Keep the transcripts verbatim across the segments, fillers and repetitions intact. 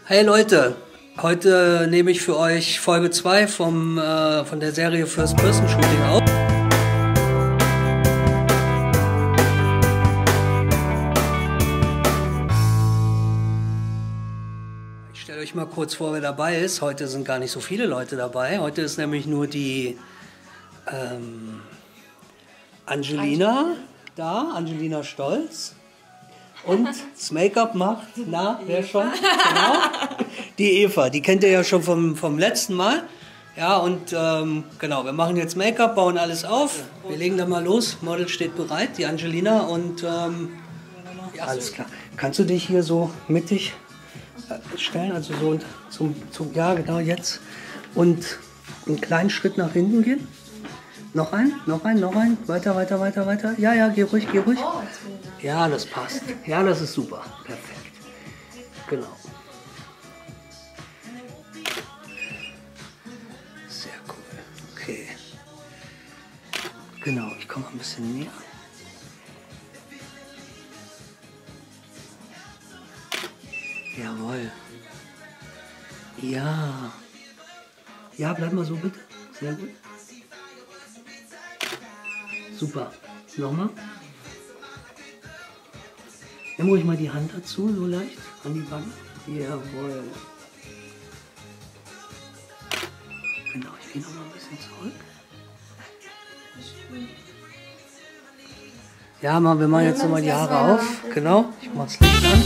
Hey Leute, heute nehme ich für euch Folge zwei vom, äh, von der Serie First Person Shooting auf. Ich stelle euch mal kurz vor, wer dabei ist. Heute sind gar nicht so viele Leute dabei. Heute ist nämlich nur die ähm, Angelina da, Angelina Stolz. Und das Make-up macht, na, wer schon? Genau. Die Eva, die kennt ihr ja schon vom, vom letzten Mal. Ja, und ähm, genau, wir machen jetzt Make-up, bauen alles auf. Wir legen dann mal los. Model steht bereit, die Angelina. Und ähm, ja, alles klar. Kannst du dich hier so mittig stellen? Also so zum, zum, ja, genau jetzt. Und einen kleinen Schritt nach hinten gehen. Noch ein, noch ein, noch ein. Weiter, weiter, weiter, weiter. Ja, ja, geh ruhig, geh ruhig. Ja, das passt. Ja, das ist super. Perfekt. Genau. Sehr cool. Okay. Genau, ich komme ein bisschen näher. Jawohl. Ja. Ja, bleib mal so bitte. Sehr gut. Super. Nochmal. Nimm ruhig mal die Hand dazu, so leicht an die Wange. Jawohl. Genau, ich gehe noch mal ein bisschen zurück. Ja, mal, wir machen jetzt noch mal die Haare auf. Genau, ich mach's Licht an.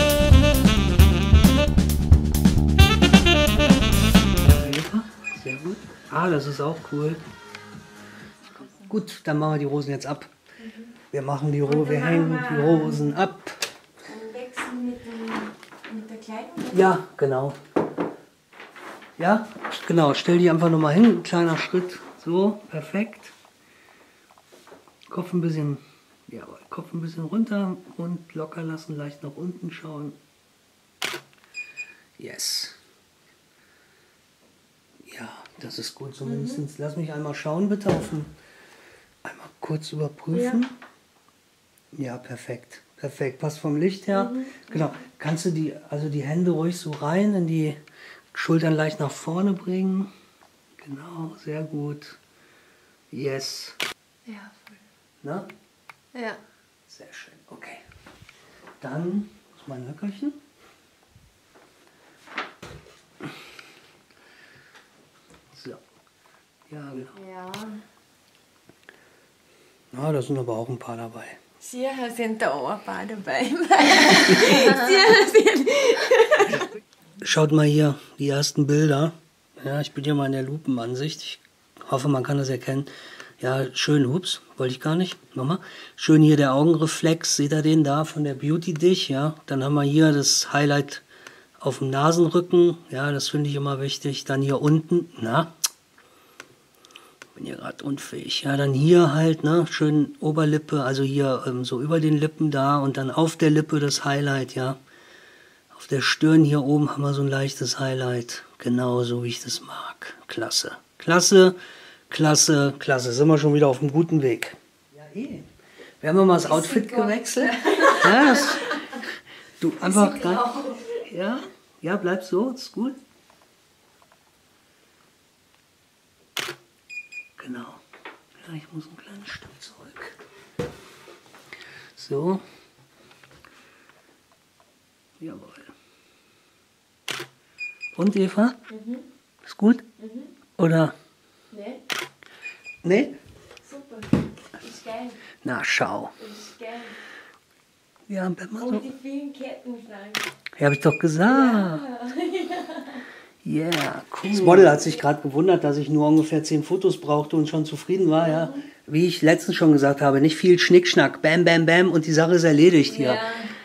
Sehr gut. Ah, das ist auch cool. Gut, dann machen wir die Rosen jetzt ab. Wir machen die Rosen, wir hängen die Rosen ab. Dann wechseln mit, dem, mit der Kleidung? Ja, genau. Ja, genau. Stell die einfach nochmal hin. Ein kleiner Schritt. So, perfekt. Kopf ein bisschen, ja, Kopf ein bisschen runter und locker lassen, leicht nach unten schauen. Yes. Ja, das ist gut zumindest. Mhm. Lass mich einmal schauen, bitte, auf den, einmal kurz überprüfen. Ja, ja, perfekt. Perfekt. Passt vom Licht her. Mhm. Genau. Kannst du die, also die Hände ruhig so rein, in die Schultern leicht nach vorne bringen. Genau, sehr gut. Yes. Ja, voll. Na? Ja. Sehr schön. Okay. Dann muss mein Löckerchen. So. Ja, genau. Ja. Ja, da sind aber auch ein paar dabei. Sicher sind da auch ein paar dabei. Sicher sind... Schaut mal hier, die ersten Bilder. Ja, ich bin hier mal in der Lupenansicht. Ich hoffe, man kann das erkennen. Ja, schön, ups, wollte ich gar nicht. Nochmal. Schön hier der Augenreflex, seht ihr den da von der Beauty Dich, ja. Dann haben wir hier das Highlight auf dem Nasenrücken, ja, das finde ich immer wichtig. Dann hier unten, na, bin hier gerade unfähig. Ja, dann hier halt, ne, schön Oberlippe, also hier ähm, so über den Lippen da und dann auf der Lippe das Highlight, ja. Auf der Stirn hier oben haben wir so ein leichtes Highlight, genau so wie ich das mag. Klasse, klasse, klasse, klasse. Sind wir schon wieder auf einem guten Weg. Ja, eh. Wir haben ja mal das Outfit gewechselt. Ja, das, du einfach grad, ja, ja, bleib so, ist gut. Genau. Ja, ich muss ein kleines Stück zurück. So. Jawohl. Und Eva? Mhm. Ist gut? Mhm. Oder? Nee. Nee? Super. Das ist geil. Na, schau. Das ist geil. Ja, bleib mal so. Und die vielen Kettenschlangen. Ja, hab ich doch gesagt. Ja. Ja, yeah, cool. Das Model hat sich gerade gewundert, dass ich nur ungefähr zehn Fotos brauchte und schon zufrieden war, ja. Wie ich letztens schon gesagt habe, nicht viel Schnickschnack, bam, bam, bam und die Sache ist erledigt hier. Ja.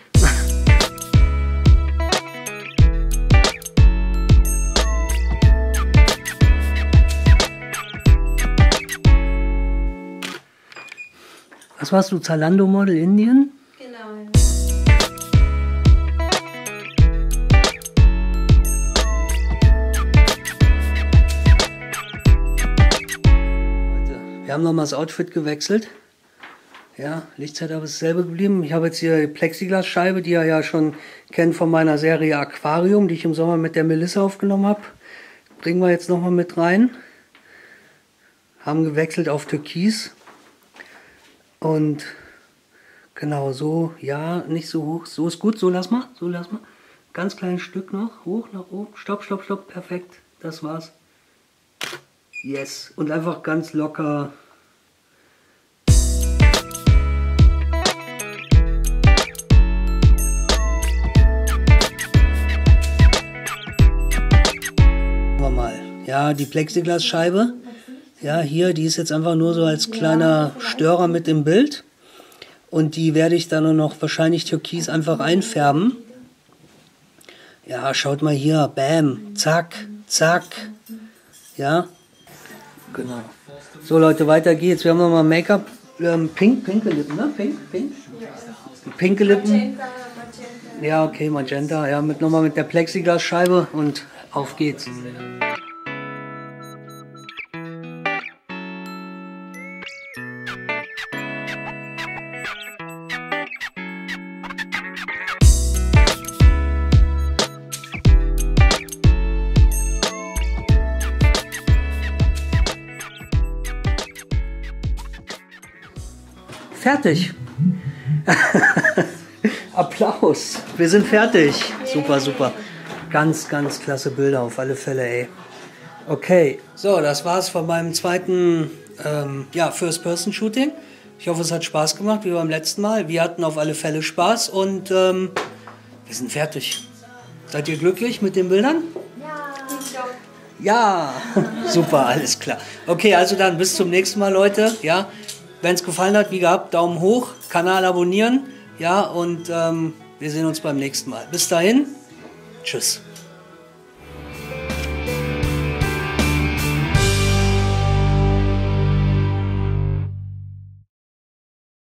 Was warst du, Zalando-Model Indien? Genau. Wir haben nochmal das Outfit gewechselt. Ja, Lichtsetup ist dasselbe geblieben. Ich habe jetzt hier die Plexiglasscheibe, die ihr ja schon kennt von meiner Serie Aquarium, die ich im Sommer mit der Melissa aufgenommen habe. Bringen wir jetzt nochmal mit rein. Haben gewechselt auf Türkis. Und genau so, ja, nicht so hoch. So ist gut, so lass mal, so lass mal. Ganz kleines Stück noch, hoch nach oben. Stopp, stopp, stopp, perfekt. Das war's. Yes. Und einfach ganz locker. Mal. Ja, die Plexiglasscheibe. Ja, hier, die ist jetzt einfach nur so als kleiner Störer mit im Bild. Und die werde ich dann nur noch wahrscheinlich türkis einfach einfärben. Ja, schaut mal hier. Bam. Zack. Zack. Ja. Genau. So Leute, weiter geht's. Wir haben nochmal Make-up. Ähm, pink, pinke Lippen, ne? Pink, pink. Pinke Lippen. Ja, okay, Magenta. Ja, mit nochmal mit der Plexiglasscheibe und auf geht's. Fertig. Applaus. Wir sind fertig. Super, super. Ganz, ganz klasse Bilder auf alle Fälle, ey. Okay, so, das war's von meinem zweiten ähm, ja, First-Person-Shooting. Ich hoffe, es hat Spaß gemacht, wie beim letzten Mal. Wir hatten auf alle Fälle Spaß und ähm, wir sind fertig. Seid ihr glücklich mit den Bildern? Ja. Ja, super, alles klar. Okay, also dann bis zum nächsten Mal, Leute. Ja, wenn es gefallen hat, wie gehabt, Daumen hoch, Kanal abonnieren. Ja, und ähm, wir sehen uns beim nächsten Mal. Bis dahin, tschüss.